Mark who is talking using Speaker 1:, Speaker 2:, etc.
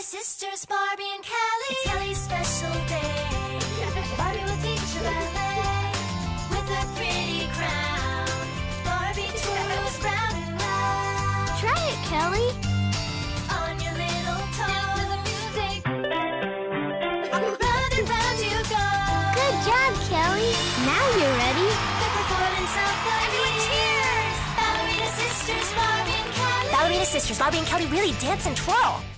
Speaker 1: sisters, Barbie and Kelly. It's Kelly's special day. Barbie will teach you ballet with a pretty crown. Barbie twirls round and round.
Speaker 2: Try it, Kelly.
Speaker 1: On your little toes. To the music. Round and round you go.
Speaker 2: Good job, Kelly. Now you're ready.
Speaker 1: The performance of the Everyone cheers. Ballerina sisters, Barbie and Kelly.
Speaker 3: Ballerina sisters, Barbie and Kelly really dance and twirl.